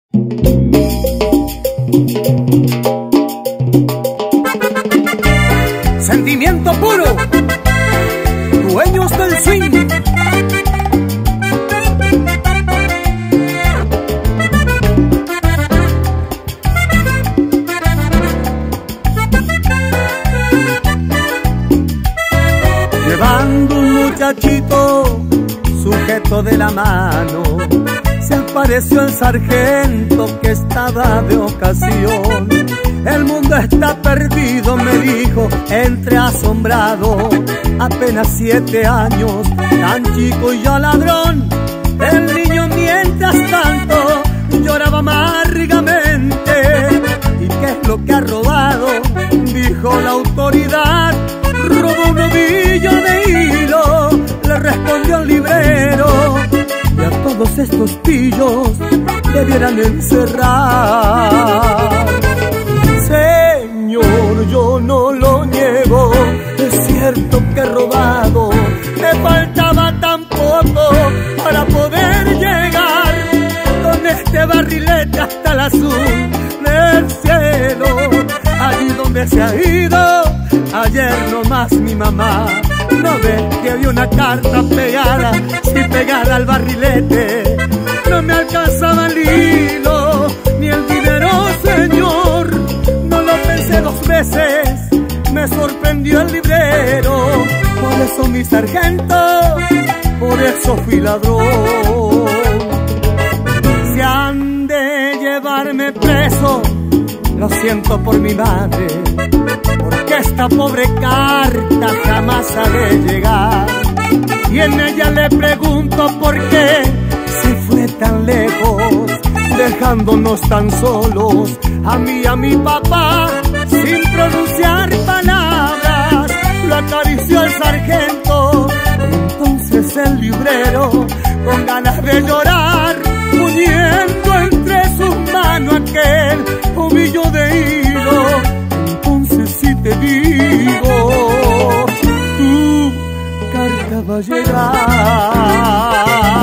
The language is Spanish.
Sentimiento puro, dueños del swing. Llevando un muchachito sujeto de la mano, se apareció el sargento que estaba de ocasión. El mundo está perdido, me dijo, entre asombrado. Apenas 7 años, tan chico y ya ladrón. El niño mientras tanto lloraba amargamente. ¿Y qué es lo que ha robado? Dijo la autoridad. Robó un ovillo de hilo, le respondió el librero. Y a todos estos pillos debieran encerrar. Señor, yo no lo niego, es cierto que he robado. Me faltaba tan poco para poder llegar con este barrilete hasta el azul del cielo. Allí donde se ha ido ayer nomás mi mamá. ¿No ves que había una carta pegada, sí pegada al barrilete? No me alcanzaba el hilo ni el dinero, señor. No lo pensé 2 veces, me sorprendió el librero. Por eso mi sargento, por eso fui ladrón. Si han de llevarme preso, lo siento por mi madre, porque esta pobre carta jamás ha de llegar. Y en ella le pregunto por qué se fue tan lejos, dejándonos tan solos, a mí y a mi papá, sin pronunciar palabras. Lo acarició el sargento, entonces el librero, con ganas de llorar, uniendo entre sus manos aquel ovillo de hilo. Entonces sí te digo, tu carta va a llegar.